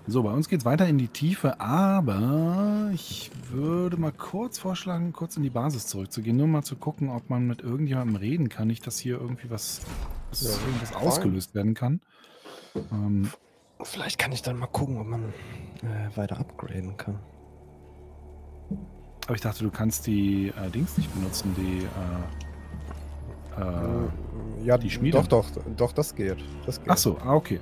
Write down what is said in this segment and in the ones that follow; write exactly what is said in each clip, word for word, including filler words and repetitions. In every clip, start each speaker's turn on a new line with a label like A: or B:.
A: So, bei uns geht es weiter in die Tiefe, aber ich würde mal kurz vorschlagen, kurz in die Basis zurückzugehen, nur mal zu gucken, ob man mit irgendjemandem reden kann, nicht, dass hier irgendwie was,
B: Ja,
A: dass irgendwas
B: fein.
A: ausgelöst werden kann. Ähm,
B: Vielleicht kann ich dann mal gucken, ob man äh, weiter upgraden kann.
A: aber ich dachte, du kannst die äh, Dings nicht benutzen, die, äh, äh,
B: Ja,
A: die Schmiede.
B: doch, doch, doch, das geht. Das geht.
A: Ach so, ah, okay.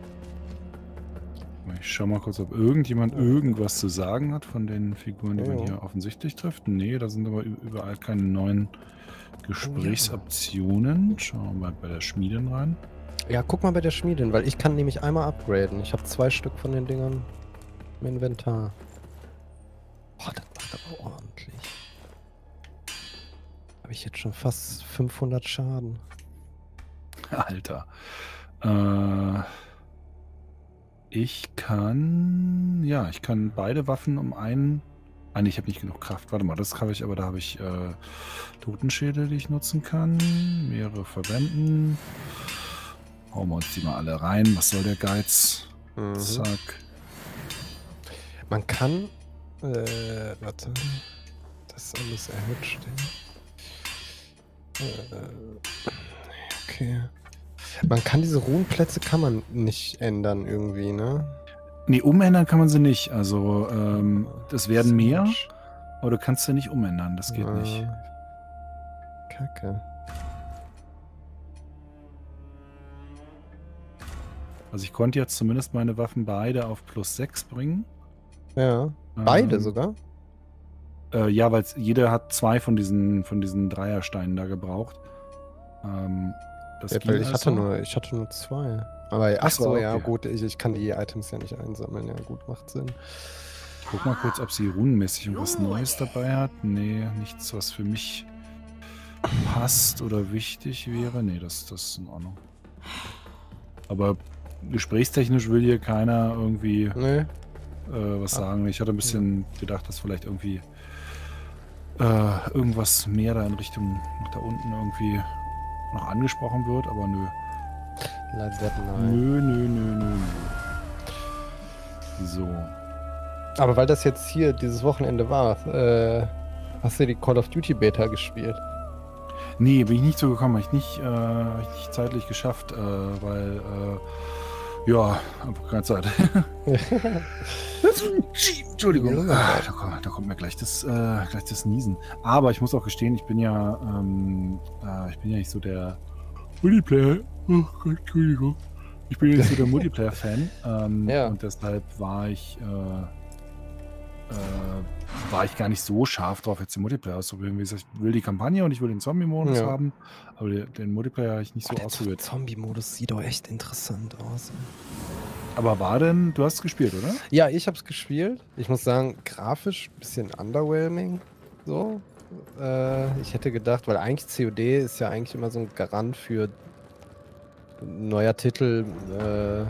A: Ich schau mal kurz, ob irgendjemand irgendwas zu sagen hat von den Figuren, die man
B: Ja.
A: hier offensichtlich trifft. Nee, da sind aber überall keine neuen Gesprächsoptionen. Schauen wir mal bei der Schmiedin rein.
B: Ja, guck mal bei der Schmiedin, weil ich kann nämlich einmal upgraden. Ich habe zwei Stück von den Dingern im Inventar. Boah, das macht aber ordentlich. Habe ich jetzt schon fast fünfhundert Schaden.
A: Alter. Äh, ich kann... Ja, ich kann beide Waffen um einen... Ah, nee, ich habe nicht genug Kraft. Warte mal, das habe ich, aber da habe ich äh, Totenschädel, die ich nutzen kann. Mehrere verwenden. Hauen wir uns die mal alle rein. Was soll der Geiz?
B: Mhm.
A: Zack.
B: Man kann... Äh, warte. Das ist alles erhöht stehen. Äh, okay. Man kann diese Runenplätze kann man nicht ändern irgendwie, ne?
A: Nee, umändern kann man sie nicht. Also, ähm, das werden mehr,
B: Mensch.
A: aber du kannst sie nicht umändern. Das geht
B: äh,
A: nicht.
B: Kacke.
A: Also ich konnte jetzt zumindest meine Waffen beide auf plus sechs bringen.
B: Ja. Beide
A: Ähm,
B: sogar?
A: Äh, ja, weil jeder hat zwei von diesen, von diesen Dreiersteinen da gebraucht. Ähm, das
B: Ja,
A: ging
B: weil ich hatte,
A: also.
B: nur, ich hatte nur zwei. Aber ach
A: Ach so,
B: so, ja
A: okay.
B: gut, ich, ich kann die Items ja nicht einsammeln. Ja gut, macht Sinn.
A: Ich guck mal kurz, ob sie runenmäßig irgendwas Neues dabei hat. Nee, nichts, was für mich passt oder wichtig wäre. Nee, das, das ist in Ordnung. Aber gesprächstechnisch will hier keiner irgendwie
B: Nee.
A: äh, was sagen. Ich hatte ein bisschen gedacht, dass vielleicht irgendwie äh, irgendwas mehr da in Richtung nach da unten irgendwie noch angesprochen wird, aber nö.
B: Leider nein.
A: Nö, nö, nö, nö, nö. So.
B: Aber weil das jetzt hier dieses Wochenende war, äh, hast du die Call of Duty Beta gespielt?
A: Nee, bin ich nicht so gekommen. Habe ich nicht, äh, hab ich nicht zeitlich geschafft, äh, weil, äh, ja, einfach keine Zeit. Entschuldigung. Ah, da, kommt, da kommt mir gleich das, äh, gleich das Niesen. Aber ich muss auch gestehen, ich bin ja, ähm, äh, ich bin ja nicht so der Multiplayer. Oh Gott, Entschuldigung. Ich bin ja nicht so der Multiplayer-Fan. Ähm,
B: Ja.
A: Und deshalb war ich, äh, äh, war ich gar nicht so scharf drauf, jetzt den Multiplayer auszuprobieren. Wie gesagt, ich will die Kampagne und ich will den Zombie-Modus
B: Ja.
A: haben, aber den, den Multiplayer habe ich nicht
B: Oh,
A: so
B: der
A: ausprobiert.
B: Zombie-Modus sieht doch echt interessant aus.
A: Aber war denn, du hast es gespielt, oder?
B: Ja, ich hab's gespielt. Ich muss sagen, grafisch ein bisschen underwhelming. So. Äh, ich hätte gedacht, weil eigentlich C O D ist ja eigentlich immer so ein Garant für neuer Titel, äh,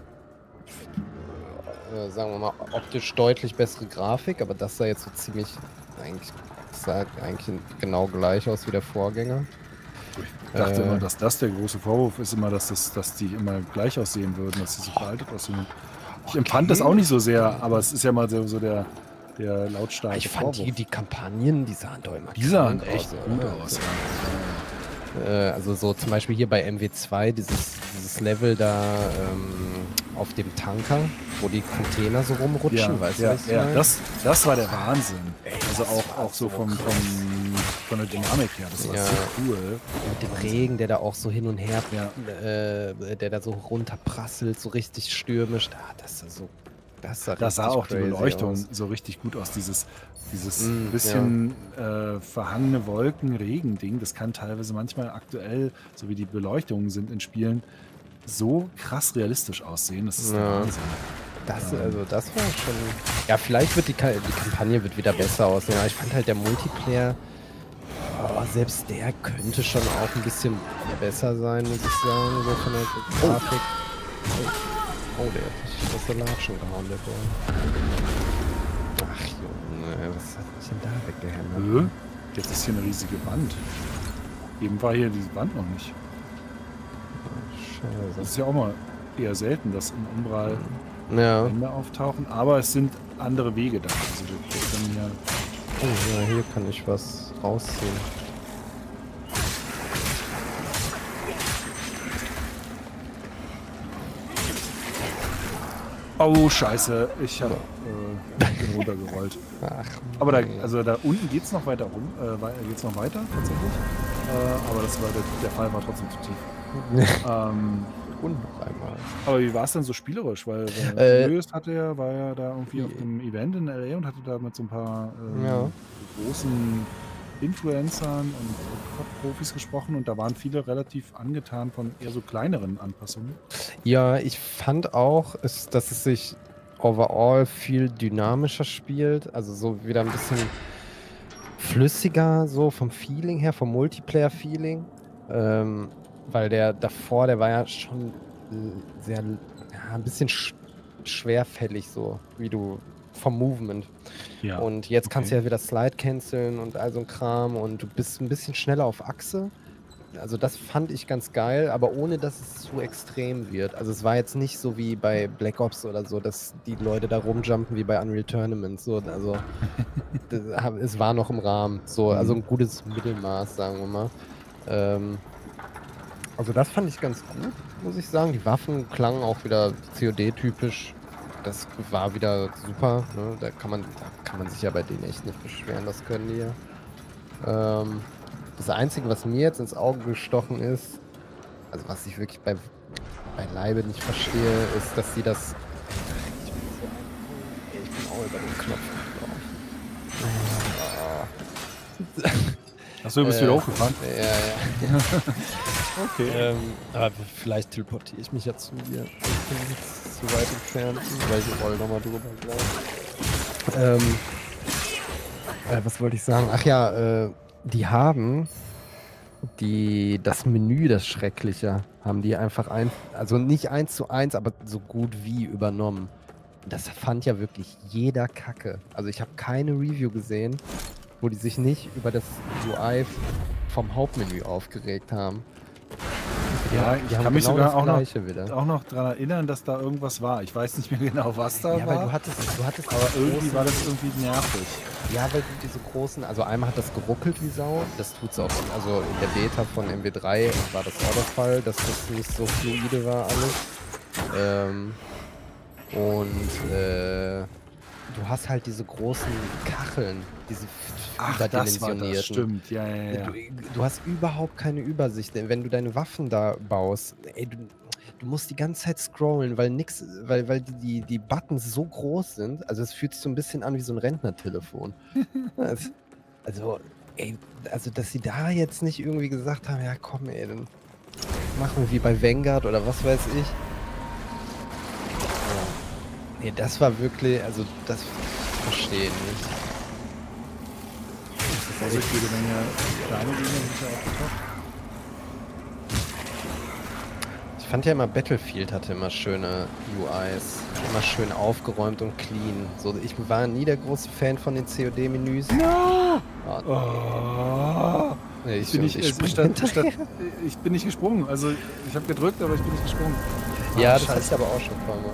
B: äh, sagen wir mal, optisch deutlich bessere Grafik, aber das sah jetzt so ziemlich, eigentlich, sah eigentlich genau gleich aus wie der Vorgänger.
A: Ich dachte
B: Äh,
A: immer, dass das der große Vorwurf ist, immer, dass, das, dass die immer gleich aussehen würden, dass sie so veraltet aussehen. Ich empfand das auch nicht so sehr, aber es ist ja mal so, so der, der lautstarke
B: ich fand die,
A: Vorwurf.
B: die Kampagnen, die sahen doch immer
A: Die sahen
B: krank
A: echt
B: aus,
A: gut
B: oder?
A: aus.
B: Äh, also so zum Beispiel hier bei M W zwei, dieses, dieses Level da ähm, auf dem Tanker, wo die Container so rumrutschen,
A: Ja,
B: weißt
A: ja,
B: du, was ich
A: ja
B: meine?
A: das, das war der Wahnsinn.
B: Ey,
A: also
B: das
A: auch,
B: war
A: auch so
B: so
A: vom, vom, von der Dynamik her, das war
B: Ja.
A: so cool.
B: Mit dem Regen, der da auch so hin und her,
A: Ja.
B: äh, der da so runterprasselt, so richtig stürmisch. Ah, das sah so, das sah,
A: Da sah
B: richtig
A: auch die
B: crazy
A: Beleuchtung
B: aus.
A: so richtig gut aus. Dieses, dieses
B: Mm,
A: bisschen äh, verhangene Wolken-Regen-Ding, das kann teilweise manchmal aktuell, so wie die Beleuchtungen sind in Spielen, so krass realistisch aussehen. Das ist der
B: Ja.
A: Wahnsinn.
B: Das,
A: Ähm.
B: also das war schon. Ja, vielleicht wird die, Ka die Kampagne wird wieder besser aussehen. Aber ich fand halt der Multiplayer, oh, selbst der könnte schon auch ein bisschen besser sein, muss ich sagen, so von der Grafik. Oh, oh der hat mich aus der Latschen gehauen, der Boy. Ach Junge, was hat mich denn da weggehämmert?
A: Äh, jetzt ist hier eine riesige Wand. Eben war hier diese Wand noch nicht. Das
B: Scheiße.
A: ist ja auch mal eher selten, dass in Umbral
B: Ja.
A: Wände auftauchen, aber es sind andere Wege da. Also wir können ja.
B: Oh ja, hier kann ich was rausziehen.
A: Oh Scheiße, ich habe äh, bin runtergerollt.
B: Ach,
A: aber da,
B: nee.
A: also da unten geht's noch weiter rum, äh, geht's noch weiter tatsächlich. Äh, aber das war der, der Fall war trotzdem zu tief. ähm,
B: Und noch einmal.
A: Aber wie war es denn so spielerisch? Weil, weil
B: Äh,
A: Julius hatte ja, war ja da irgendwie auf einem Event in L A und hatte da mit so ein paar ähm,
B: Ja.
A: großen Influencern und Profis gesprochen und da waren viele relativ angetan von eher so kleineren Anpassungen.
B: Ja, ich fand auch, es, dass es sich overall viel dynamischer spielt, also so wieder ein bisschen flüssiger, so vom Feeling her, vom Multiplayer-Feeling. Ähm, weil der davor, der war ja schon äh, sehr, ja, ein bisschen sch schwerfällig, so wie du vom Movement.
A: Ja.
B: Und jetzt kannst du
A: okay.
B: ja wieder Slide canceln und all so ein Kram und du bist ein bisschen schneller auf Achse. Also das fand ich ganz geil, aber ohne, dass es zu extrem wird. Also es war jetzt nicht so wie bei Black Ops oder so, dass die Leute da rumjumpen wie bei Unreal Tournament. So, also das, es war noch im Rahmen. So, also ein gutes Mittelmaß, sagen wir mal. Ähm, also das fand ich ganz gut, muss ich sagen. Die Waffen klangen auch wieder C O D-typisch. Das war wieder super. Ne? Da kann man, da kann man sich ja bei denen echt nicht beschweren. Das können die ja. Ähm, Das Einzige, was mir jetzt ins Auge gestochen ist, also was ich wirklich bei, bei Leibe nicht verstehe, ist, dass sie das... Ich bin auch über den Knopf drauf.
A: Achso, du bist äh, wieder hochgefahren?
B: Ja, ja.
A: Okay.
B: Ähm, aber vielleicht teleportiere ich mich ja zu dir. Ich bin jetzt zu weit entfernt, weil ich roll nochmal drüber gleich. Ähm, äh, was wollte ich sagen? Ach ja, äh, die haben die, das Menü, das Schreckliche, haben die einfach ein, also nicht eins zu eins, aber so gut wie übernommen. Das fand ja wirklich jeder Kacke. Also ich habe keine Review gesehen, wo die sich nicht über das U I vom Hauptmenü aufgeregt haben.
A: Ja, ich kann mich genau sogar auch noch, wieder. auch noch daran erinnern, dass da irgendwas war. Ich weiß nicht mehr genau, was da
B: ja,
A: war.
B: Weil du hattest, du hattest
A: aber irgendwie war das irgendwie nervig.
B: Ja, weil du diese großen, also einmal hat das geruckelt wie Sau, das tut's auch, also in der Beta von M W drei war das auch der Fall, dass das nicht so fluide war alles. Ähm, und äh, du hast halt diese großen Kacheln, diese
A: Ach,
B: überdimensionierten.
A: Das, das stimmt, ja, ja, ja.
B: Du, du hast überhaupt keine Übersicht, wenn du deine Waffen da baust. Ey, du, du musst die ganze Zeit scrollen, weil nix, weil, weil die, die, die Buttons so groß sind. Also es fühlt sich so ein bisschen an wie so ein Rentnertelefon. also, also, ey, also dass sie da jetzt nicht irgendwie gesagt haben, ja komm ey, dann machen wir wie bei Vanguard oder was weiß ich. Ja. Nee, das war wirklich, also das verstehe ich nicht.
A: Also ich jede Menge kleine Dinge hinterher aufgetaucht.
B: Ich fand ja immer, Battlefield hatte immer schöne U Is. Immer schön aufgeräumt und clean. So, ich war nie der große Fan von den C O D-Menüs.
A: No!
B: Oh, nee.
A: oh.
B: Nee, ich,
A: ich, bin nicht,
B: ich,
A: ich, statt, statt, ich bin nicht gesprungen. Also ich habe gedrückt, aber ich bin nicht gesprungen.
B: Ja, oh, das hatte ich aber auch schon ein paar Mal.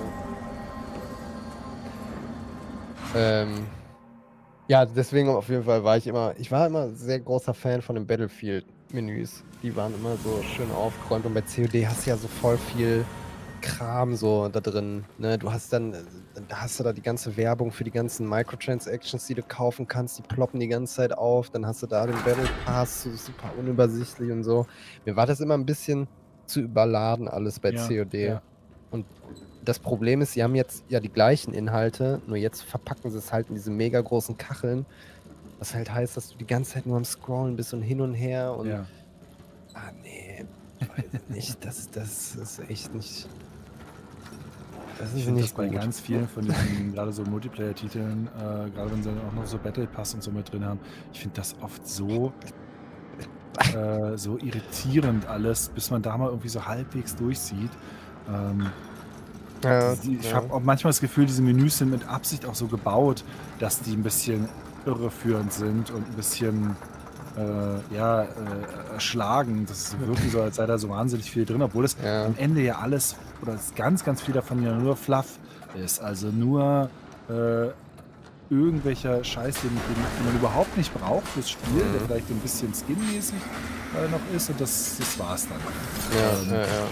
B: Ähm... Ja, deswegen auf jeden Fall war ich immer, ich war immer sehr großer Fan von den Battlefield-Menüs. Die waren immer so schön aufgeräumt und bei C O D hast du ja so voll viel Kram so da drin. Ne? Du hast dann, da hast du da die ganze Werbung für die ganzen Microtransactions, die du kaufen kannst, die ploppen die ganze Zeit auf. Dann hast du da den Battle Pass, so super unübersichtlich und so. Mir war das immer ein bisschen zu überladen alles bei
A: ja,
B: C O D.
A: Ja.
B: Und das Problem ist, sie haben jetzt ja die gleichen Inhalte, nur jetzt verpacken sie es halt in diese mega großen Kacheln. Was halt heißt, dass du die ganze Zeit nur am Scrollen bist und hin und her und...
A: Ja.
B: Ah, nee. Weiß nicht. Das, das ist echt nicht... Das ist
A: ich finde
B: nicht
A: das bei
B: gut.
A: ganz vielen von diesen, gerade so Multiplayer-Titeln, äh, gerade wenn sie dann auch noch so Battle Pass und so mit drin haben, ich finde das oft so... äh, so irritierend alles, bis man da mal irgendwie so halbwegs durchsieht. Ähm,
B: Ja,
A: die, ich
B: ja.
A: habe auch manchmal das Gefühl, diese Menüs sind mit Absicht auch so gebaut, dass die ein bisschen irreführend sind und ein bisschen, äh, ja, äh, erschlagen. Das ist wirklich so, als sei da so wahnsinnig viel drin, obwohl es ja. am Ende ja alles, oder es ganz, ganz viel davon ja nur Fluff ist. Also nur äh, irgendwelcher Scheiß, den, den, den man überhaupt nicht braucht fürs Spiel, mhm. der vielleicht ein bisschen skinmäßig äh, noch ist, und das, das war's dann.
B: Ja,
A: ähm,
B: ja, ja.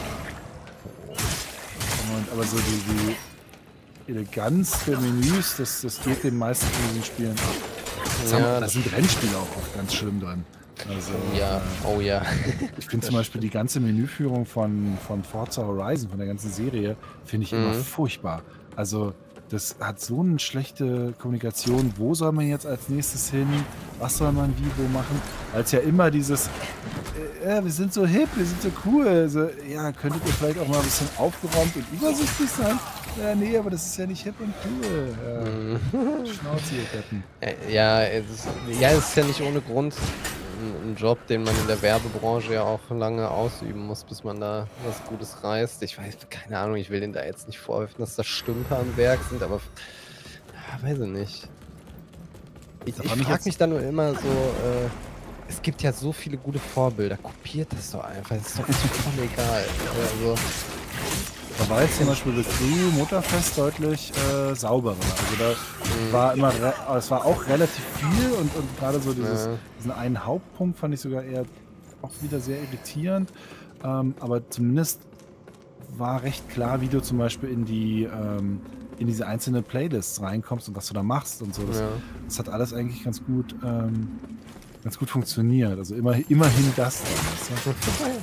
A: Und, aber so die, die Eleganz der Menüs, das, das geht den meisten von diesen Spielen ab. Das, haben,
B: Ja,
A: das sind Rennspiele auch oft ganz schlimm drin. Also,
B: ja,
A: äh,
B: oh ja.
A: ich finde zum Beispiel die ganze Menüführung von, von Forza Horizon, von der ganzen Serie, finde ich
B: Mhm.
A: immer furchtbar. Also das hat so eine schlechte Kommunikation. Wo soll man jetzt als nächstes hin? Was soll man wie wo machen? Weil es ja immer dieses, äh, äh, wir sind so hip, wir sind so cool. Also, ja, könntet ihr vielleicht auch mal ein bisschen aufgeräumt und übersichtlich sein? Ja, nee, aber das ist ja nicht hip und cool. Ja.
B: Mhm.
A: Schnauze, ihr Deppen.
B: Ja, es ist, ja, es ist ja nicht ohne Grund ein, ein Job, den man in der Werbebranche ja auch lange ausüben muss, bis man da was Gutes reißt. Ich weiß, keine Ahnung, ich will denen da jetzt nicht vorwerfen, dass da Stümper am Werk sind, aber ja, weiß ich nicht. Ich, ich frage mich dann nur immer so, äh, es gibt ja so viele gute Vorbilder, kopiert das doch einfach, das ist doch voll egal. Also,
A: da war jetzt zum Beispiel das Crew Motorfest deutlich äh, sauberer. Also da mhm. war immer, es war auch relativ viel, und, und gerade so dieses, ja. diesen einen Hauptpunkt fand ich sogar eher auch wieder sehr irritierend. Ähm, aber zumindest war recht klar, wie du zum Beispiel in die ähm, in diese einzelnen Playlists reinkommst und was du da machst und so. Das,
B: ja. das
A: hat alles eigentlich ganz gut ähm, ganz gut funktioniert. Also immer, immerhin das. Dann,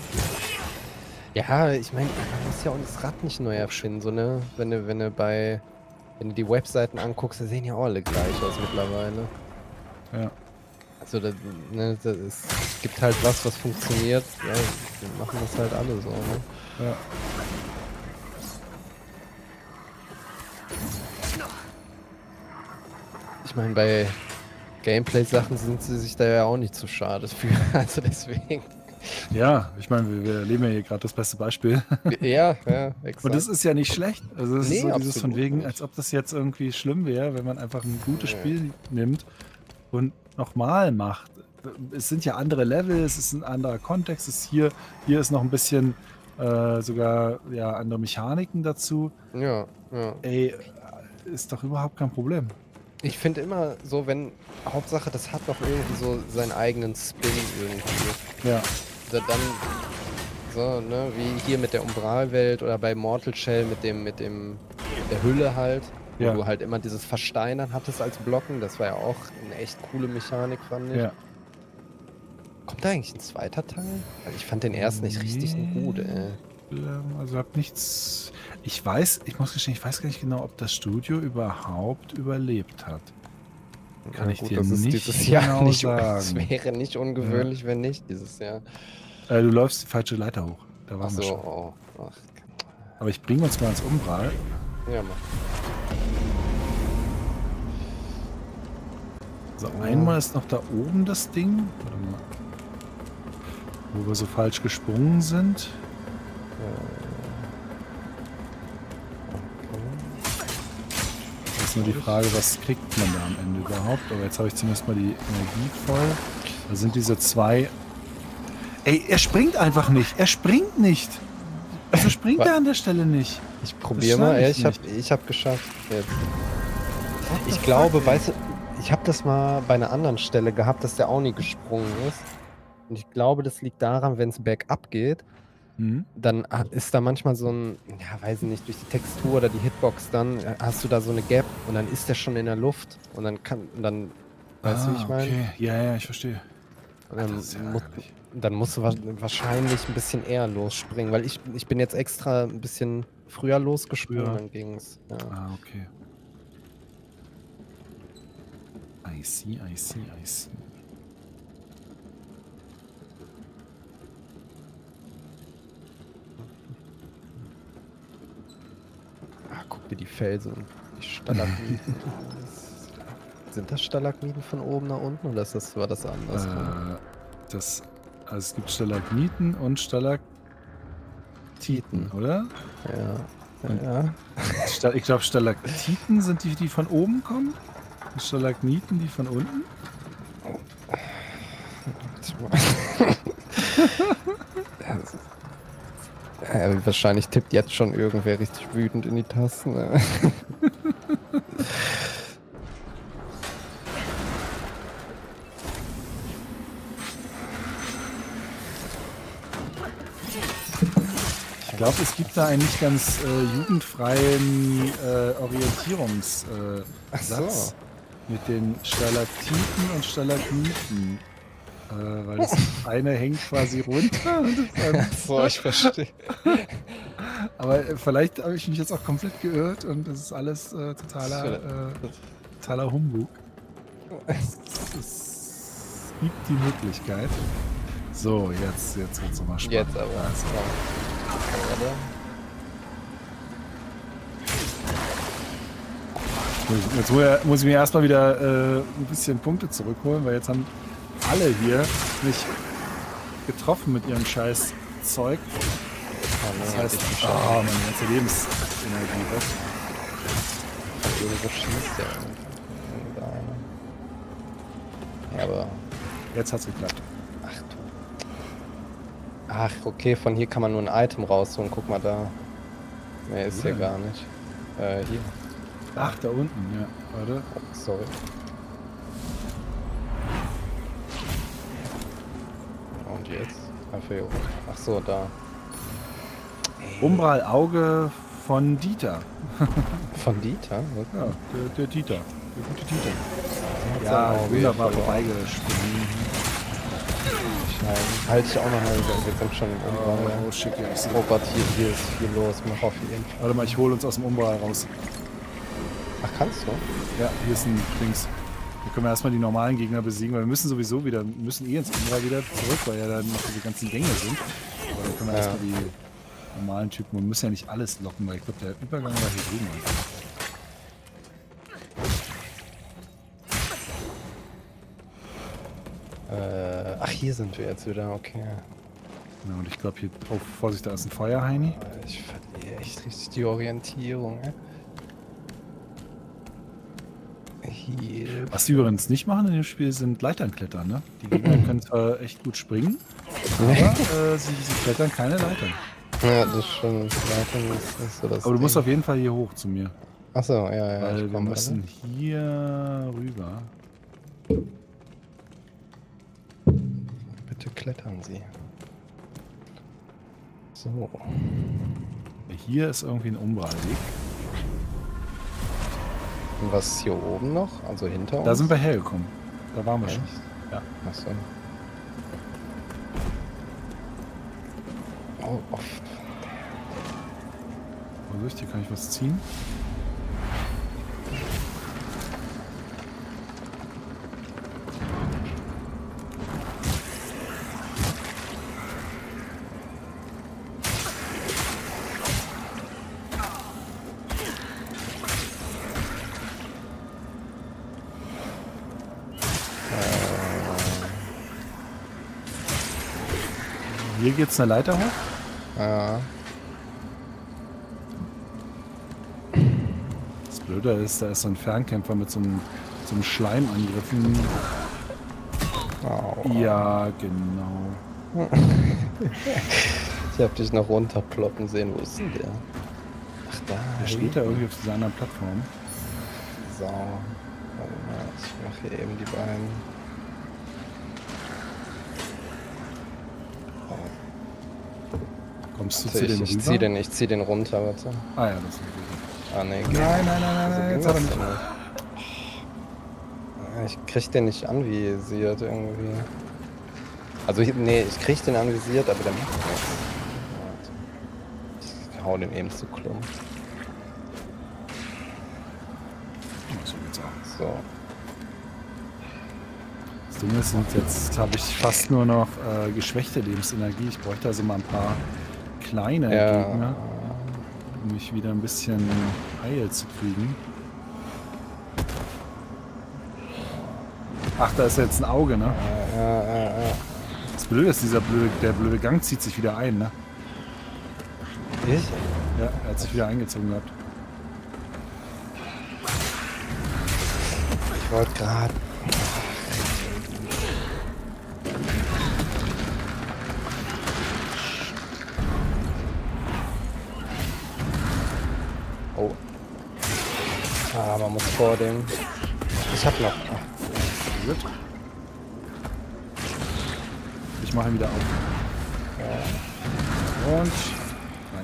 B: ja, ich meine, man muss ja auch das Rad nicht neu erfinden, so, ne? Wenn du, wenn du bei, wenn du die Webseiten anguckst, da sehen ja auch alle gleich aus mittlerweile.
A: Ja.
B: Also, das, ne, das ist, es gibt halt was, was funktioniert. Ja, wir machen das halt alle so, ne?
A: Ja.
B: Ich meine, bei Gameplay-Sachen sind sie sich da ja auch nicht zu schade für, also deswegen.
A: Ja, ich meine, wir, wir erleben ja hier gerade das beste Beispiel.
B: Ja, ja, exakt.
A: Und das ist ja nicht schlecht. Also es
B: Nee,
A: ist so dieses von wegen,
B: nicht.
A: als ob das jetzt irgendwie schlimm wäre, wenn man einfach ein gutes Spiel nimmt und nochmal macht. Es sind ja andere Level, es ist ein anderer Kontext. Es ist hier, hier ist noch ein bisschen äh, sogar ja, andere Mechaniken dazu.
B: Ja, ja.
A: Ey, ist doch überhaupt kein Problem.
B: Ich finde immer so, wenn, Hauptsache, das hat doch irgendwie so seinen eigenen Spin irgendwie.
A: Ja.
B: Also dann, so, ne, wie hier mit der Umbralwelt oder bei Mortal Shell mit dem, mit dem, der Hülle halt, wo
A: Ja.
B: du halt immer dieses Versteinern hattest als Blocken, das war ja auch eine echt coole Mechanik, fand ich.
A: Ja.
B: Kommt da eigentlich ein zweiter Teil? Weil ich fand den ersten nicht richtig gut, ey.
A: Also hab nichts. Ich weiß, ich muss gestehen, ich weiß gar nicht genau, ob das Studio überhaupt überlebt hat. Kann
B: ja,
A: ich
B: gut,
A: dir
B: das ist
A: nicht
B: dieses
A: genau
B: Jahr nicht,
A: sagen.
B: Es wäre nicht ungewöhnlich, ja. wenn nicht dieses Jahr.
A: Äh, du läufst die falsche Leiter hoch. Da waren
B: Ach
A: wir
B: so,
A: schon.
B: oh. Ach.
A: Aber ich bringe uns mal ins Umbral.
B: Ja, mach.
A: So, oh. einmal ist noch da oben das Ding. Warte mal. Wo wir so falsch gesprungen sind. Das ist nur die Frage, was kriegt man da am Ende überhaupt? Aber jetzt habe ich zumindest mal die Energie voll. Da sind diese zwei... Ey, er springt einfach nicht. Er springt nicht. Also springt er an der Stelle nicht.
B: Ich probiere mal. Ja, ich habe ich hab geschafft jetzt. Ich glaube, weißt du, ich habe das mal bei einer anderen Stelle gehabt, dass der auch nie gesprungen ist. Und ich glaube, das liegt daran, wenn es bergab geht, mhm. dann ist da manchmal so ein, ja, weiß ich nicht, durch die Textur oder die Hitbox, dann hast du da so eine Gap und dann ist der schon in der Luft und dann kann, dann, weißt
A: ah,
B: du, wie ich meine?
A: Okay, ja, ja, ich verstehe.
B: Dann, mu dann musst du wa wahrscheinlich ein bisschen eher losspringen, weil ich, ich bin jetzt extra ein bisschen früher losgesprungen, früher. Dann ging's. Ja.
A: Ah, okay. I see, I see, I see.
B: Ah, guck dir die Felsen, die Stalagmiten. Sind das Stalagmiten von oben nach unten oder ist das, war das anders?
A: Äh, das, also es gibt Stalagmiten und Stalaktiten, oder?
B: Ja. ja.
A: Ich glaube, Stalaktiten sind die, die von oben kommen. Und Stalagmiten, die von unten.
B: Ja, wahrscheinlich tippt jetzt schon irgendwer richtig wütend in die Tasten. Ne?
A: Ich glaube, es gibt da einen nicht ganz äh, jugendfreien äh, Orientierungssatz äh,
B: Ach so.
A: mit den Stalaktiten und Stalagmiten. Äh, weil das eine hängt quasi runter. Und das andere
B: So, ich verstehe.
A: Aber äh, vielleicht habe ich mich jetzt auch komplett geirrt und das ist alles äh, totaler, äh, totaler Humbug. Es, es gibt die Möglichkeit. So, jetzt, jetzt wird es nochmal spannend.
B: Jetzt aber.
A: Also, jetzt muss, er, muss ich mir erstmal wieder äh, ein bisschen Punkte zurückholen, weil jetzt haben alle hier mich getroffen mit ihrem scheiß Zeug. Das heißt, oh, meine ganze Lebensenergie weg.
B: Irgendwo schießt der. Ja, aber.
A: Jetzt hat's geklappt.
B: Ach du. Ach, okay, von hier kann man nur ein Item rausholen. Guck mal da. Nee, ist hier gar nicht. Äh, hier.
A: Ach, da unten, ja. Warte.
B: Oh, sorry. Und jetzt? Ach so, da.
A: Umbral Auge von Dieter.
B: Von Dieter?
A: Okay. Ja, der, der Dieter. Der gute Dieter.
B: Ja,
A: Ja, wunderbar vorbeigesprungen.
B: Halte ich auch noch mal, wir sind schon im Umbral.
A: Oh, oh schick, ja.
B: Robert, hier, hier ist viel los, mach auf jeden Fall.
A: Warte mal, ich hole uns aus dem Umbral raus.
B: Ach, kannst du?
A: Ja, hier ist ein Dings. Wir können erstmal die normalen Gegner besiegen, weil wir müssen sowieso wieder, müssen eh ins Umbral wieder zurück, weil ja dann noch diese ganzen Gänge sind. Aber dann können wir ja erstmal die normalen Typen, wir müssen ja nicht alles locken, weil ich glaube, der Übergang war hier drüben.
B: Äh, ach, hier sind wir jetzt wieder, okay.
A: Ja, und ich glaube hier, oh, Vorsicht, da ist ein Feuerheini.
B: Ich verliere echt richtig die Orientierung, ey. Hier.
A: Was die übrigens nicht machen in dem Spiel, sind Leitern klettern, ne? Die Gegner können zwar echt gut springen, aber äh, sie, sie klettern keine Leitern.
B: Ja, das stimmt. Leitern ist nicht so das
A: Aber du
B: Ding.
A: musst auf jeden Fall hier hoch zu mir.
B: Achso, ja, ja.
A: Weil wir müssen hier rüber.
B: Bitte klettern Sie. So.
A: Hier ist irgendwie ein Umbrallweg.
B: Und was ist hier oben noch? Also hinter uns?
A: Da sind wir hergekommen. Da waren wir
B: Echt?
A: schon. Ja.
B: Achso. Oh, oh.
A: Vorsicht, hier kann ich was ziehen. Hier geht's eine Leiter hoch.
B: Ja.
A: Das Blöde ist, da ist so ein Fernkämpfer mit so einem, so einem Schleimangriffen.
B: Au.
A: Ja, genau.
B: Ich hab dich noch runterploppen sehen. Wo ist denn der? Ach, da.
A: Der steht da irgendwie auf dieser anderen Plattform.
B: So. Warte mal, ich mache hier eben die beiden.
A: Kommst du
B: Also
A: zu
B: ich,
A: dem
B: ich
A: rüber?
B: zieh den, ich zieh den runter, warte.
A: Ah ja, das ist gut.
B: Ah ne,
A: Nein, nein, nein, nein, nein, jetzt aber nicht.
B: Ich krieg den nicht anvisiert irgendwie. Also ich, nee, ich krieg den anvisiert, aber der macht nichts. Ich hau den eben zu Klump.
A: So geht's auch.
B: So.
A: Das Ding ist, und jetzt habe ich fast nur noch äh, geschwächte Lebensenergie. Ich bräuchte also mal ein paar kleine
B: Ja.
A: Gegner, um mich wieder ein bisschen heil zu kriegen. Ach, da ist jetzt ein Auge, ne?
B: Ja, ja, ja.
A: Das Blöde ist, dieser blöde, der blöde Gang zieht sich wieder ein, ne?
B: Ich?
A: Ja, er hat sich wieder eingezogen gehabt.
B: Ich wollte gerade. Ah, man muss vor dem... Ich hab noch... Ach.
A: Gut. Ich mache ihn wieder auf.
B: Ja.
A: Und... Nein.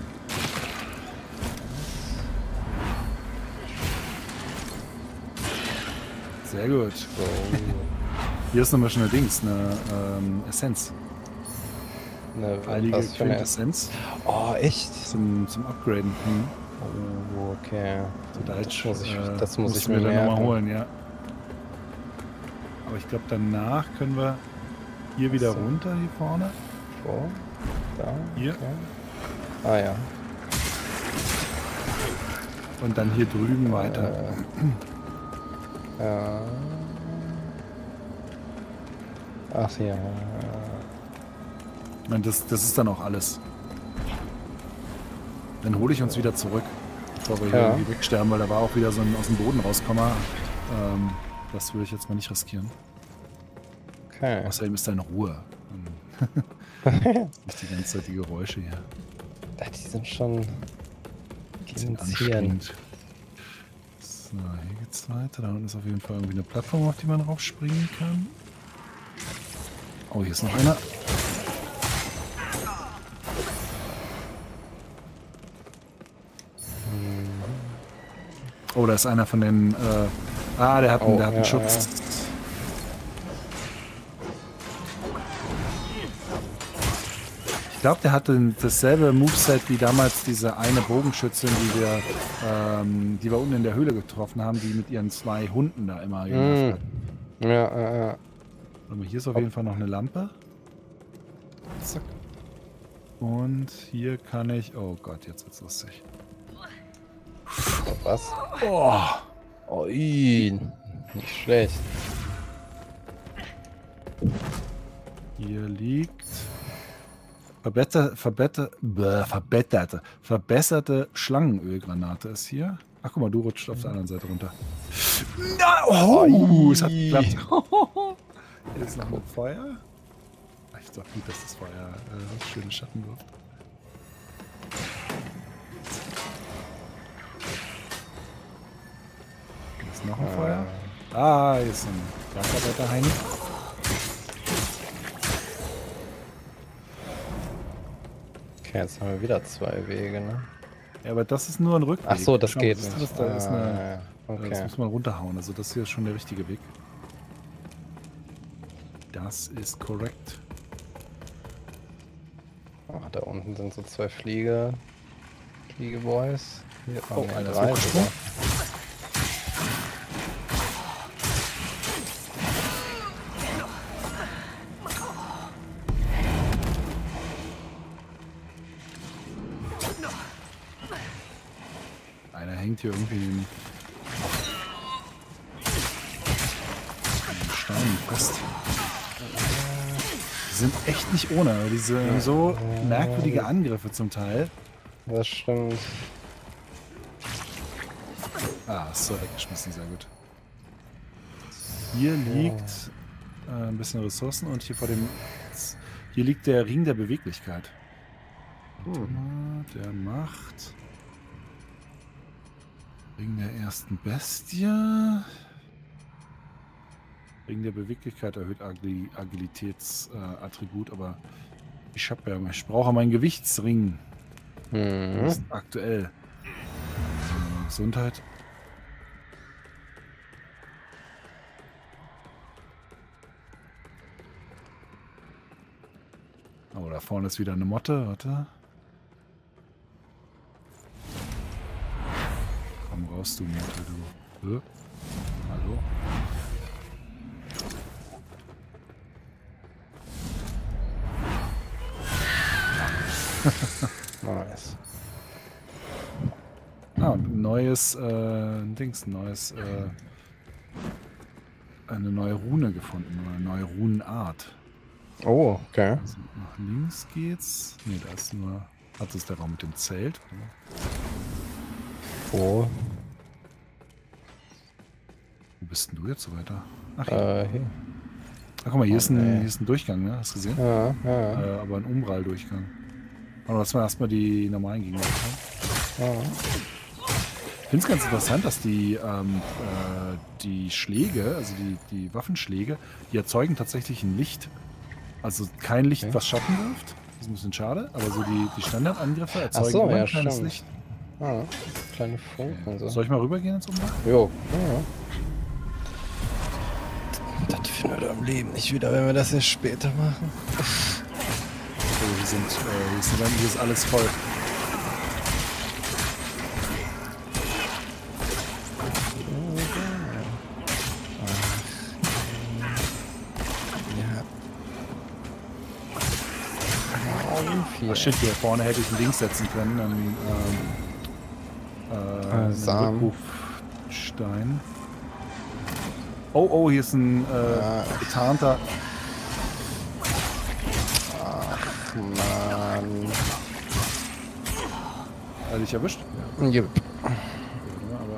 A: Sehr gut.
B: So.
A: Hier ist nochmal schon eine Dings, eine ähm, Essenz.
B: Eine,
A: Heilige
B: was für eine
A: Quintessenz.
B: Oh, echt?
A: Zum, zum Upgraden. Hm.
B: Oh, okay.
A: Zu Deutsch.
B: Das muss ich,
A: äh,
B: das muss ich
A: mussten
B: mir
A: wir dann nochmal
B: merken.
A: holen, ja. Aber ich glaube, danach können wir hier wieder
B: So.
A: runter, hier vorne.
B: Wo? Da?
A: Hier.
B: Okay. Ah ja.
A: Und dann hier drüben weiter.
B: Äh, ja. Ach ja.
A: Ich meine, das, das ist dann auch alles. Dann hole ich uns wieder zurück, bevor wir hier
B: Ja.
A: irgendwie wegsterben, weil da war auch wieder so ein aus dem Boden rauskommen. Ähm, das will ich jetzt mal nicht riskieren.
B: Okay.
A: Außerdem ist da in Ruhe. Nicht die ganze Zeit die Geräusche hier.
B: Die sind schon
A: Die sind
B: initiieren.
A: anstrengend. So, hier geht's weiter. Da unten ist auf jeden Fall irgendwie eine Plattform, auf die man raufspringen kann. Oh, hier ist noch einer. Oh, da ist einer von den... Äh, ah, der hat, einen,
B: Oh,
A: der hat einen
B: ja,
A: Schutz. Ich glaube, der hatte dasselbe Moveset wie damals diese eine Bogenschützin, die wir, ähm, die wir unten in der Höhle getroffen haben, die mit ihren zwei Hunden da immer genervt hat.
B: Ja, ja, ja.
A: Aber hier ist auf jeden Fall noch eine Lampe. Zack. Und hier kann ich... Oh Gott, jetzt wird's lustig.
B: Was?
A: Oh,
B: Oh, ihn. Nicht schlecht.
A: hier liegt... Verbesserte, verbesserte, verbesserte, verbesserte Schlangenölgranate ist hier. Ach, guck mal, du rutscht auf der anderen Seite runter. Na, oh, es hat geklappt. Hier ist noch ein Feuer. Ich sag gut, dass das Feuer äh, schöne Schatten wirft. Hier ist noch ein Feuer. Ah, hier ist ein Bergarbeiter-Heini.
B: Okay, jetzt haben wir wieder zwei Wege, ne?
A: Ja, aber das ist nur ein Rückweg.
B: Ach so, das
A: Schau,
B: geht
A: was ist
B: nicht.
A: Das, da ist eine,
B: Ah, ja.
A: Das
B: Okay.
A: muss man runterhauen. Also das hier ist schon der richtige Weg. Das ist korrekt.
B: Ach, da unten sind so zwei Fliege. Fliegeboys. Hier
A: Oh,
B: nee,
A: einer ist
B: drei
A: hochgesprungen.
B: sogar.
A: Einer hängt hier irgendwie in den Steinen fest. Die sind echt nicht ohne. Diese so merkwürdige Angriffe zum Teil.
B: Das stimmt.
A: Ah, ist so weggeschmissen, sehr gut. Hier liegt äh, ein bisschen Ressourcen und hier vor dem... Hier liegt der Ring der Beweglichkeit. Warte mal, der macht... Ring der ersten Bestie. Ring der Beweglichkeit erhöht Agil Agilitätsattribut, äh, aber ich habe ja, ich brauche meinen Gewichtsring.
B: Mhm.
A: Das ist aktuell. So, Gesundheit. Oh, da vorne ist wieder eine Motte. Warte. Komm raus, du Motte, du. Hä? Hallo?
B: Nice.
A: Ah, und ein neues äh, Dings, ein neues, äh, eine neue Rune gefunden, oder eine neue Runenart.
B: Oh, okay.
A: Also nach links geht's. Ne, da ist nur. Hat das der Raum mit dem Zelt?
B: Wo?
A: Wo bist denn du jetzt so weiter? Ach, hier.
B: Äh, hier.
A: Ach, guck mal, hier, ist ein,
B: nee.
A: hier ist ein Durchgang, ne? Hast du gesehen?
B: Ja, ja,
A: Äh, aber ein Umbral-Durchgang. Aber lass mal erstmal die normalen Gegner machen.
B: ja.
A: Ich finde es ganz interessant, dass die, ähm, äh, die Schläge, also die, die Waffenschläge, die erzeugen tatsächlich ein Licht. Also kein Licht,
B: Okay.
A: was Schatten wirft. Das ist ein bisschen schade, aber so die, die Standardangriffe
B: Ach
A: erzeugen
B: so,
A: immer
B: ja,
A: ein kleines
B: stimmt.
A: Licht.
B: Ah, kleine Funken und so.
A: Soll ich mal rübergehen ins Umdach?
B: Jo. Ja. Das finden wir doch im Leben nicht wieder, wenn wir das jetzt später machen.
A: Oh, hier sind, äh, hier, ist, hier ist alles voll.
B: Ja.
A: Oh shit, hier vorne hätte ich einen Links setzen können. Einen, ähm, äh, einen
B: Samen.
A: Rückrufstein. Oh, oh, hier ist ein äh,
B: Ja.
A: getarnter.
B: Ach, Mann.
A: Hat er dich erwischt?
B: Jupp.
A: Aber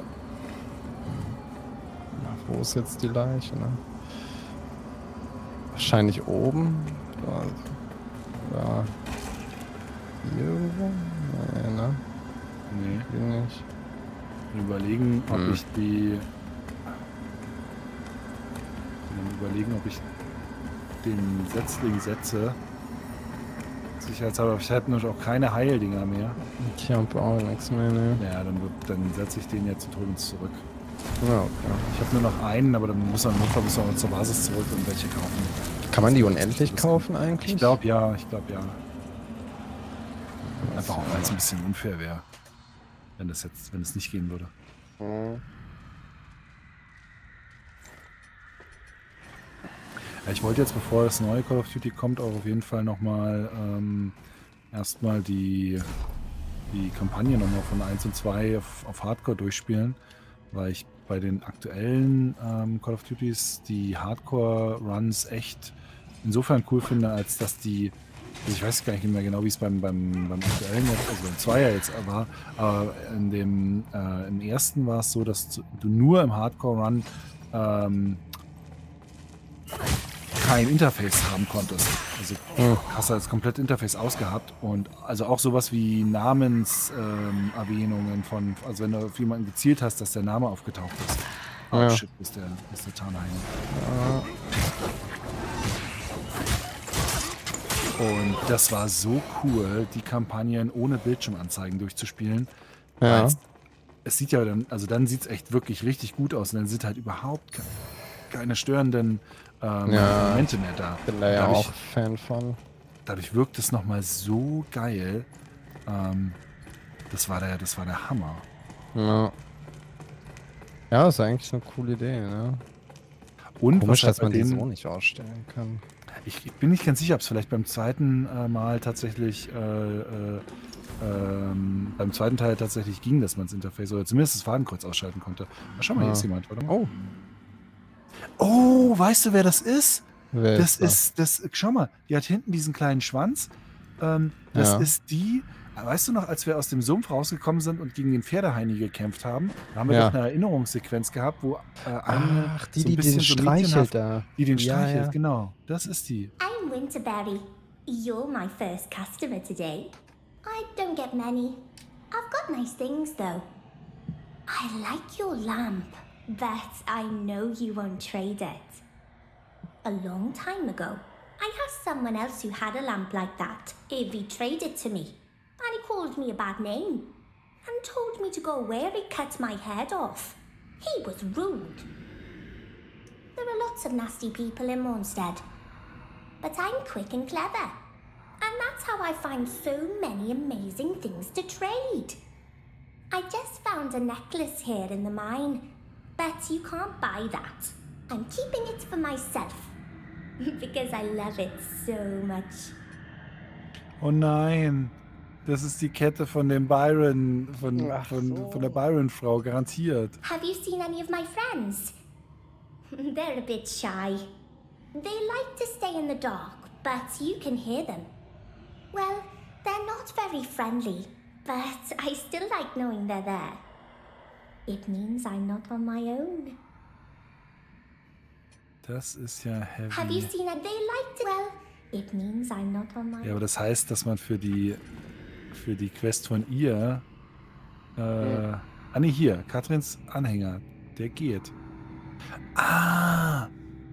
B: Wo ist jetzt die Leiche, ne? Wahrscheinlich oben. Da. Da. Hier irgendwo? Nee, ne?
A: nee.
B: Hier nicht.
A: Wir überlegen, ob
B: Hm.
A: ich die. Wir überlegen, ob ich den Setzling setze. Sicherheitshalber, ich habe nämlich auch keine Heildinger mehr.
B: Ich hab auch nichts mehr, ne?
A: Ja, dann, wird- dann setze ich den jetzt und hole uns zurück.
B: Ja, okay.
A: Ich habe nur noch einen, aber dann muss er im Notfall müssen wir zur Basis zurück und welche kaufen.
B: Kann man die unendlich kaufen eigentlich?
A: Ich glaube ja, ich glaube ja. Einfach auch, weil es ein bisschen unfair wäre, wenn das jetzt, wenn es nicht gehen würde.
B: Mhm.
A: Ja, ich wollte jetzt, bevor das neue Call of Duty kommt, auch auf jeden Fall nochmal ähm, erstmal die, die Kampagne nochmal von eins und zwei auf, auf Hardcore durchspielen, weil ich bei den aktuellen ähm, Call of Duties die Hardcore-Runs echt insofern cool finde, als dass die, also ich weiß gar nicht mehr genau, wie es beim, beim, beim aktuellen, jetzt, also beim Zweier jetzt war, aber in dem, äh, im ersten war es so, dass du nur im Hardcore-Run ähm, kein Interface haben konntest. Also
B: Hm.
A: hast du das komplette Interface ausgehabt und also auch sowas wie Namenserwähnungen ähm, Erwähnungen von, also wenn du auf jemanden gezielt hast, dass der Name aufgetaucht ist. Oh
B: Ja.
A: shit, ist der, ist der Tarnheim. Und das war so cool, die Kampagnen ohne Bildschirmanzeigen durchzuspielen.
B: Ja.
A: Es, es sieht ja dann, also dann sieht es echt wirklich richtig gut aus und dann sind halt überhaupt ke keine störenden ähm,
B: Ja.
A: Momente mehr da.
B: Bin da ja
A: dadurch,
B: auch Fan von.
A: dadurch wirkt es nochmal so geil. Ähm, das war der, das war der Hammer.
B: Ja. Ja, ist eigentlich eine coole Idee, ne?
A: Und
B: Komisch,
A: was
B: dass man
A: halt bei
B: die
A: denen,
B: so nicht ausstellen kann.
A: ich, ich bin nicht ganz sicher, ob es vielleicht beim zweiten äh, Mal tatsächlich äh, äh, ähm, beim zweiten Teil tatsächlich ging, dass man das Interface oder zumindest das Fadenkreuz ausschalten konnte. Na, schau mal, hier
B: Ah.
A: ist jemand. Warte mal.
B: Oh,
A: Oh, weißt du, wer das ist?
B: wer
A: Das
B: ist das?
A: ist, das, schau mal, die hat hinten diesen kleinen Schwanz. Ähm, das
B: Ja.
A: ist die, weißt du noch, als wir aus dem Sumpf rausgekommen sind und gegen den Pferdeheini gekämpft haben, da haben wir
B: Ja.
A: doch eine Erinnerungssequenz gehabt, wo äh, eine
B: Ach, die,
A: so ein
B: die
A: bisschen
B: den
A: so
B: streichelt
A: mädchenhaft-
B: da.
A: die den
B: Ja,
A: streichelt,
B: ja.
A: genau. Das ist die.
C: I'm Winterberry. You're my first customer today. I don't get many. I've got nice things though. I like your lamp, but I know you won't trade it. A long time ago, I asked someone else who had a lamp like that if he'd trade it to me, and he called me a bad name and told me to go where he'd cut my head off. He was rude. There are lots of nasty people in Mornstead, but I'm quick and clever. And that's how I find so many amazing things to trade. I just found a necklace here in the mine, but you can't buy that. I'm keeping it for myself, because I love it so much.
A: Oh nein. Das ist die Kette von dem Byron, von,
B: Ach
A: von,
B: so.
A: von der Byron-Frau, garantiert.
C: Have you seen any of my friends? They're a bit shy. They like to stay in the dark, but you can hear them. Well, they're not very friendly, but I still like knowing they're there. It means I'm not on my own.
A: Das ist ja heavy.
C: Have you seen it? They like to. Well, it means I'm not on my
A: Ja, aber
C: own.
A: das heißt, dass man für die für die Quest von ihr äh, Ah ne, hier. Katrins Anhänger. Der geht. Ah!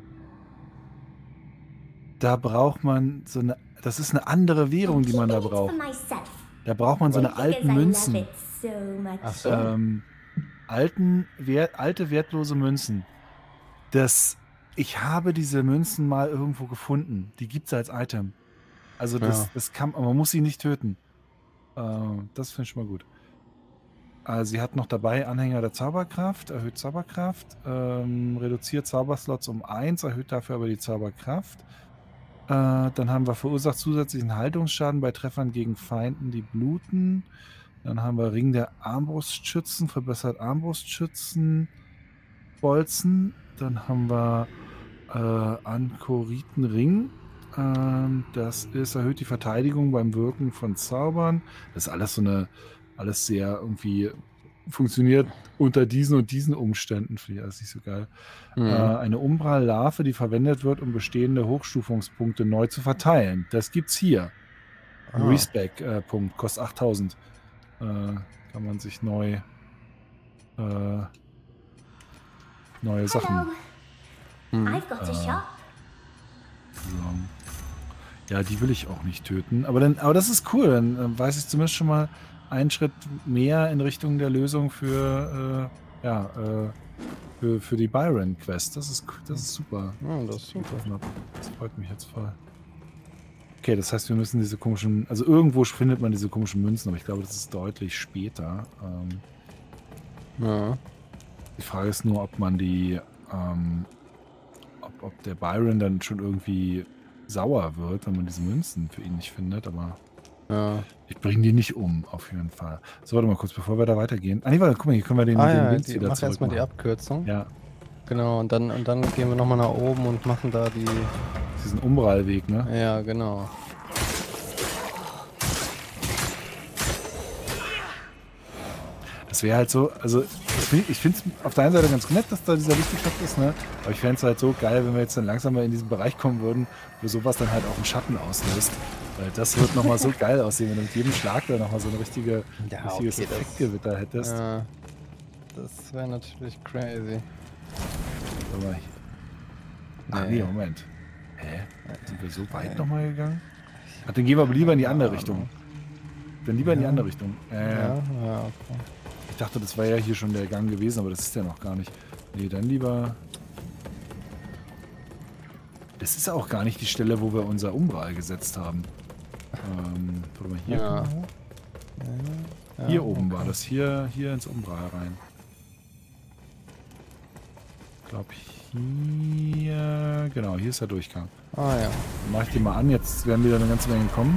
A: Da braucht man so eine... Das ist eine andere Währung, die man da braucht. Da braucht man so eine alten Münzen.
B: Ach so.
A: Ähm, alten, wert, alte, wertlose Münzen. Das... Ich habe diese Münzen mal irgendwo gefunden. Die gibt es als Item. Also das,
B: Ja.
A: das kann... Man muss sie nicht töten. Äh, das finde ich schon mal gut. Also sie hat noch dabei Anhänger der Zauberkraft, erhöht Zauberkraft, ähm, reduziert Zauberslots um eins, erhöht dafür aber die Zauberkraft. Äh, dann haben wir verursacht zusätzlichen Haltungsschaden bei Treffern gegen Feinden, die bluten. Dann haben wir Ring der Armbrustschützen, verbessert Armbrustschützen, Bolzen. Dann haben wir äh, Anchoritenring. Ähm, das ist erhöht die Verteidigung beim Wirken von Zaubern. Das ist alles so eine, alles sehr irgendwie funktioniert unter diesen und diesen Umständen. Finde ich alles nicht so geil.
B: Mhm.
A: Äh, eine Umbral-Larve, die verwendet wird, um bestehende Hochstufungspunkte neu zu verteilen. Das gibt's hier. Ein
B: Ah.
A: Respec-Punkt, kostet achttausend. Äh, kann man sich neu äh, neue Sachen
C: Hello.
B: Mhm.
C: I've got a
A: Ah.
C: shop.
A: besorgen. Ja, die will ich auch nicht töten. Aber, dann, aber das ist cool. Dann äh, weiß ich zumindest schon mal einen Schritt mehr in Richtung der Lösung für, äh, ja, äh, für, für die Byron-Quest. Das ist, das ist super.
B: Ja, das ist super.
A: Das freut mich jetzt voll. Okay, das heißt, wir müssen diese komischen... Also irgendwo findet man diese komischen Münzen, aber ich glaube, das ist deutlich später. Ähm,
B: Ja.
A: die Frage ist nur, ob man die... Ähm, ob, ob der Byron dann schon irgendwie sauer wird, wenn man diese Münzen für ihn nicht findet, aber...
B: Ja.
A: Ich bringe die nicht um, auf jeden Fall. So, warte mal kurz, bevor wir da weitergehen. Ah, nee, warte, guck mal, hier können wir den,
B: Ah
A: den
B: ja,
A: Links
B: die,
A: wieder
B: mach erstmal die
A: zurück
B: Abkürzung.
A: Ja,
B: Genau, und dann, und dann gehen wir nochmal nach oben und machen da die...
A: diesen Umprallweg, ne?
B: Ja, genau.
A: Das wäre halt so, also ich finde es auf der einen Seite ganz nett, dass da dieser Lichteffekt ist, ne? Aber ich fände es halt so geil, wenn wir jetzt dann langsam mal in diesen Bereich kommen würden, wo sowas dann halt auch einen Schatten auslöst. Weil das wird nochmal so geil aussehen, wenn du mit jedem Schlag da nochmal so eine richtige,
B: Ja,
A: richtiges
B: okay, das-
A: Effektgewitter hättest.
B: Ja, das wäre natürlich crazy.
A: Aber ich, ah,
B: Nee.
A: nee, Moment. Hä? Sind wir so weit nochmal gegangen? Ach, dann gehen wir aber lieber in die andere Richtung. Dann lieber in die
B: Ja.
A: andere Richtung. Äh,
B: Ja, ja, okay.
A: Ich dachte, das war ja hier schon der Gang gewesen, aber das ist ja noch gar nicht. Nee, dann lieber... Das ist auch gar nicht die Stelle, wo wir unser Umbral gesetzt haben. Ähm, warte mal, hier.
B: Ja.
A: genau.
B: Ja,
A: Hier
B: ja,
A: oben
B: okay.
A: war das. Hier, hier ins Umbral rein. Ich glaube, hier... Genau, hier ist der Durchgang.
B: Ah ja.
A: Dann mach ich den mal an. Jetzt werden wieder eine ganze Menge kommen.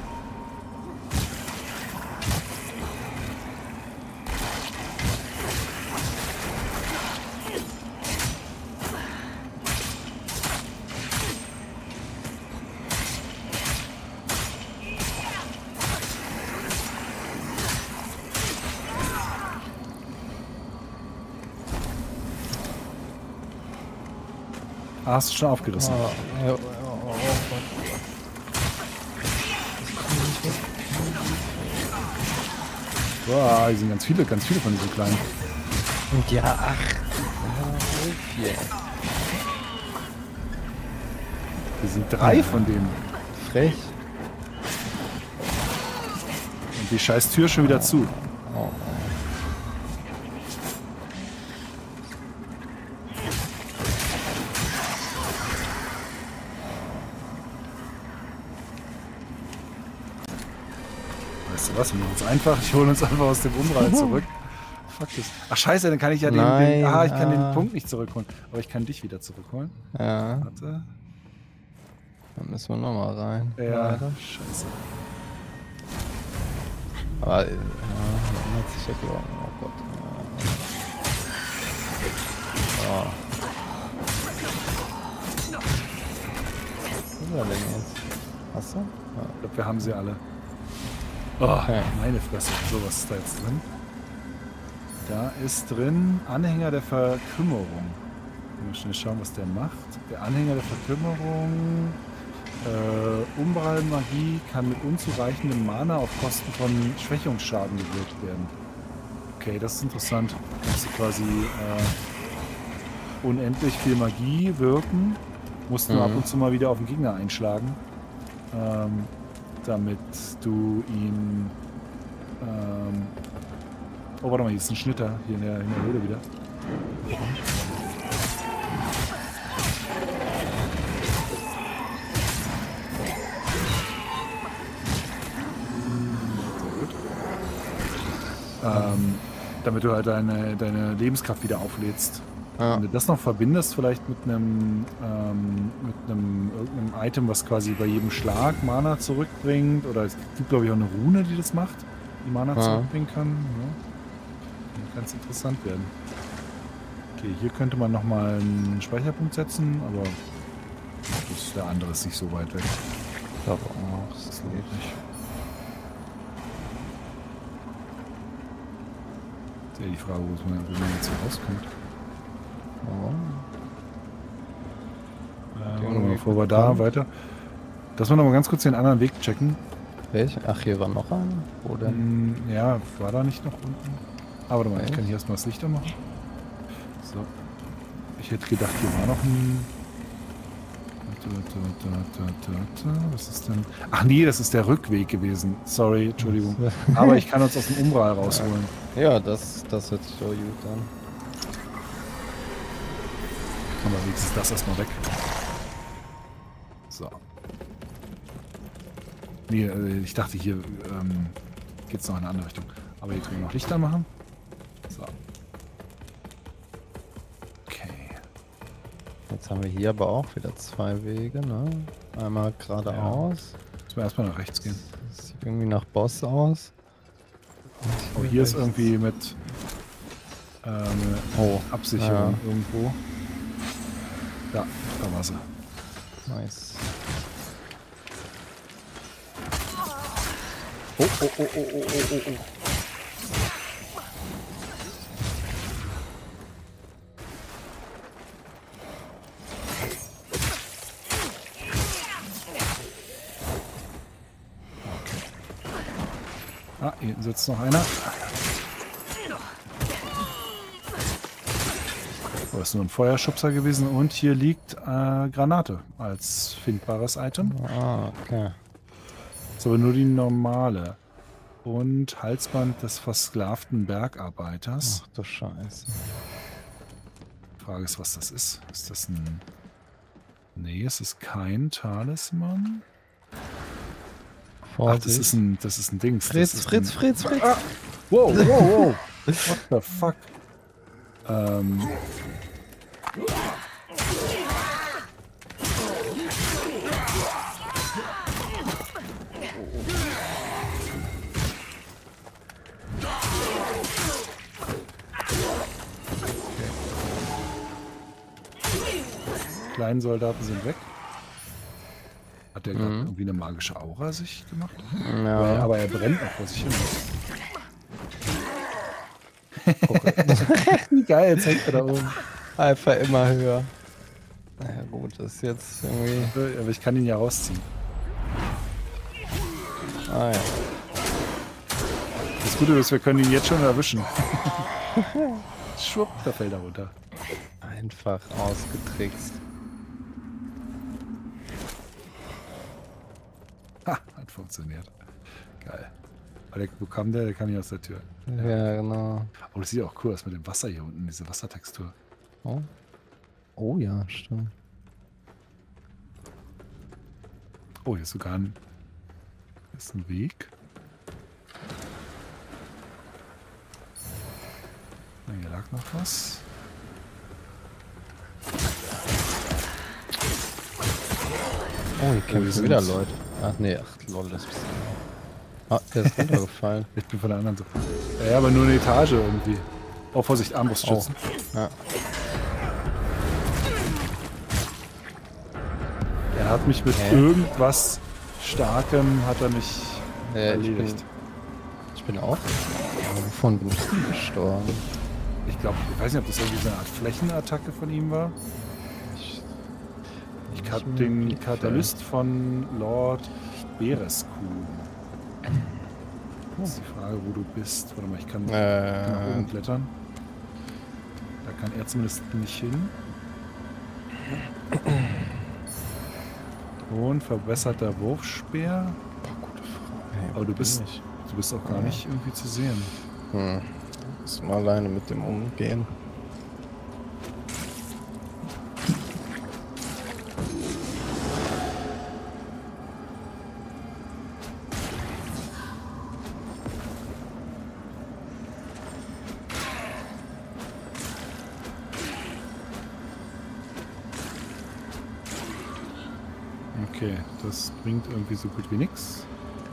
A: Ah, hast du schon aufgerissen.
B: Ah, ja, ja, oh, oh,
A: Boah, hier sind ganz viele, ganz viele von diesen kleinen.
B: oh. Ja, ach. Ja, yeah.
A: Hier sind drei von denen.
B: Frech.
A: Und die scheiß Tür schon wieder zu.
B: Oh.
A: Weißt du was, wir machen es einfach. Ich hole uns einfach aus dem Umbral zurück. Fuck das. Ach scheiße, dann kann ich ja den, den,
B: Nein,
A: ah, ich kann
B: ah.
A: den Punkt nicht zurückholen. Aber ich kann dich wieder zurückholen.
B: Ja,
A: Warte.
B: dann müssen wir nochmal rein.
A: Ja,
B: Leider.
A: scheiße.
B: Aber, ja, hier ändert sich ja glaube ich. Oh Gott. Ja. Oh. Was ist er denn jetzt? Hast du? Ja.
A: Ich glaube, wir haben sie alle. Oh,
B: Okay.
A: meine Fresse. So, was ist da jetzt drin? Da ist drin Anhänger der Verkümmerung. Mal schnell schauen, was der macht. Der Anhänger der Verkümmerung. Äh, Umbral-Magie kann mit unzureichendem Mana auf Kosten von Schwächungsschaden gewirkt werden. okay, das ist interessant. Musst du quasi äh, unendlich viel Magie wirken. Musst nur
B: Mhm.
A: ab und zu mal wieder auf den Gegner einschlagen. Ähm, damit du ihn... Ähm, oh, warte mal, hier ist ein Schnitter. Hier in der, in der Höhle wieder. Ähm, damit du halt deine, deine Lebenskraft wieder auflädst.
B: Ja.
A: Wenn du das noch verbindest, vielleicht mit einem, ähm, mit einem irgendeinem Item, was quasi bei jedem Schlag Mana zurückbringt, oder es gibt, glaube ich, auch eine Rune, die das macht, die Mana
B: Ja.
A: zurückbringen kann. Ja. Kann ganz interessant werden. Okay, hier könnte man nochmal einen Speicherpunkt setzen, aber das, der andere ist nicht so weit weg.
B: Ich glaube auch. Das
A: Das
B: geht.
A: geht nicht. Ist ja die Frage, wo man, wo man jetzt hier rauskommt.
B: Oh.
A: Äh,
B: Den
A: warte mal,
B: Weg
A: bevor wir da
B: bekommen.
A: weiter. Dass wir noch mal ganz kurz den anderen Weg checken.
B: Welch? Ach, hier war noch einer? Wo denn?
A: Hm, ja, war da nicht noch unten? Ah, warte mal, ich
B: Echt?
A: kann hier erstmal das Licht anmachen. So. Ich hätte gedacht, hier war noch ein... Da, da, da, da, da, da. Was ist denn? Ach nee, das ist der Rückweg gewesen. Sorry, Entschuldigung. Aber ich kann uns aus dem Umbral rausholen.
B: Ja, das, das hört sich so gut an.
A: Aber wenigstens das erstmal weg. So. Nee, äh, ich dachte, hier ähm, geht es noch in eine andere Richtung. Aber hier können wir noch Licht anmachen. So. Okay.
B: Jetzt haben wir hier aber auch wieder zwei Wege, ne? Einmal geradeaus.
A: Müssen wir erstmal nach rechts gehen.
B: Das sieht irgendwie nach Boss aus.
A: Oh, hier ist irgendwie mit ähm,
B: Oh,
A: Absicherung
B: ja.
A: irgendwo. Ja, da war sie.
B: Nice.
A: Oh, oh, oh, oh, oh, oh, oh, oh. Ah, hier sitzt noch einer. Oh, ist nur ein Feuerschubser gewesen und hier liegt äh, Granate als findbares Item.
B: Ah, okay.
A: Ist aber nur die normale. Und Halsband des versklavten Bergarbeiters.
B: Ach du Scheiße.
A: Die Frage ist, was das ist. Ist das ein... Nee, es ist kein Talisman. Ach, das ist ein, das ist ein Dings.
B: Fritz,
A: das ist
B: Fritz,
A: ein,
B: Fritz, Fritz.
A: Ah, wow, wow, wow. What the fuck? Ähm... Kleinen Soldaten sind weg. Hat der gerade
B: Mhm.
A: irgendwie eine magische Aura sich gemacht?
B: Ja.
A: Aber, er, aber er brennt noch vor sich hin. Wie geil, jetzt hängt er da oben.
B: Einfach immer höher. Naja gut, das ist jetzt irgendwie...
A: Aber ich kann ihn ja rausziehen.
B: Ah ja.
A: Das Gute ist, wir können ihn jetzt schon erwischen. Schwupp, da fällt er runter.
B: Einfach ausgetrickst.
A: Ha, hat funktioniert. Geil. Aber der, wo kam der? Der kam hier aus der Tür.
B: Ja, genau.
A: Oh, das sieht auch cool aus mit dem Wasser hier unten, diese Wassertextur.
B: Oh, oh ja, stimmt.
A: Oh, hier ist sogar ein, hier ist ein Weg. Na, hier lag noch was.
B: Oh, hier
A: wir
B: kämpfen
A: sind-
B: wieder Leute. Ach nee, ach lol, das ist... Ah, der ist runtergefallen.
A: Ich bin von der anderen Seite. Ja, aber nur eine Etage irgendwie. Oh, Vorsicht, Armbrustschützen.
B: Ja.
A: Er hat mich mit
B: Hä?
A: irgendwas Starkem, hat er mich
B: Äh, ich, bin,
A: erledigt.
B: ich bin auch... Wovon bin ich denn gestorben?
A: Ich glaube, ich weiß nicht, ob das irgendwie so eine Art Flächenattacke von ihm war.
B: Ich,
A: Ich habe
B: mir
A: den
B: Blickfeld.
A: Katalyst von Lord Berescu. Das ist die Frage, wo du bist. Warte mal, ich kann
B: Äh.
A: nach oben klettern. Da kann er zumindest nicht hin. Und verbesserter Wurfspeer.
B: Gute Frage.
A: Aber du bist, du bist auch gar nicht irgendwie zu sehen.
B: Hm. Muss mal alleine mit dem umgehen.
A: Okay, das bringt irgendwie so gut wie nichts.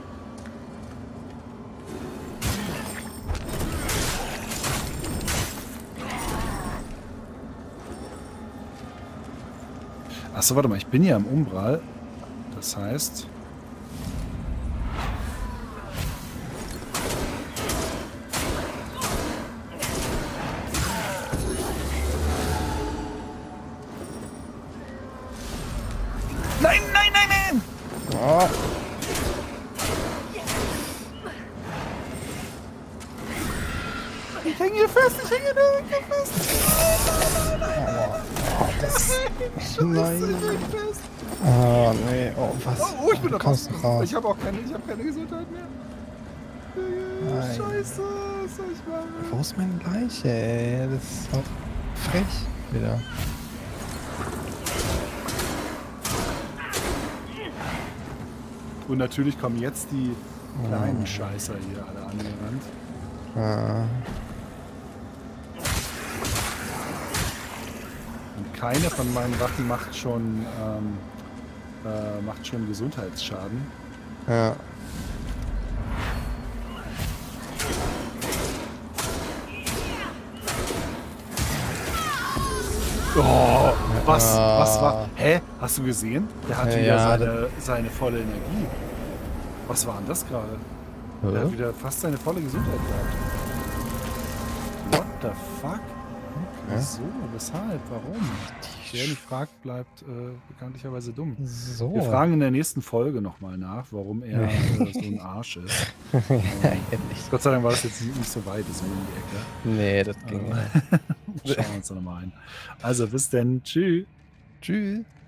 A: Achso, warte mal, ich bin ja im Umbral. Das heißt... Nein, nein, nein, nein!
B: Oh.
A: Ich hänge hier fest, ich hänge da fest!
B: Oh, das... Nein.
A: Ich häng fest.
B: Oh, nee. Oh, was?
A: Oh, oh, ich bin
B: Du
A: da
B: kommst
A: raus.
B: raus.
A: Ich habe auch keine, ich habe keine Gesundheit mehr. Äh,
B: Nein.
A: Scheiße, was soll ich machen?
B: Wo ist meine Leiche, ey? Das ist auch frech wieder.
A: Und natürlich kommen jetzt die kleinen Scheißer hier alle angerannt.
B: Ah.
A: Und keine von meinen Waffen macht schon, ähm, äh, macht schon Gesundheitsschaden.
B: Ja.
A: Oh, was,
B: Ah.
A: was war? Hä? Hast du gesehen? Der hat
B: Ja,
A: wieder
B: ja,
A: seine, seine volle Energie. Was war denn das gerade? Der hat
B: Hä?
A: wieder fast seine volle Gesundheit gehabt. What the fuck?
B: Okay.
A: Wieso? Weshalb? Warum? Wer nicht fragt, bleibt äh, bekanntlicherweise dumm.
B: So.
A: Wir fragen in der nächsten Folge nochmal nach, warum er äh, so ein Arsch ist. Ähm, Gott sei Dank war das jetzt nicht so weit, das ist nur um die Ecke.
B: Nee, das ging
A: Äh,
B: nicht.
A: Schauen wir uns da nochmal ein. Also bis denn. Tschüss.
B: Tschüss.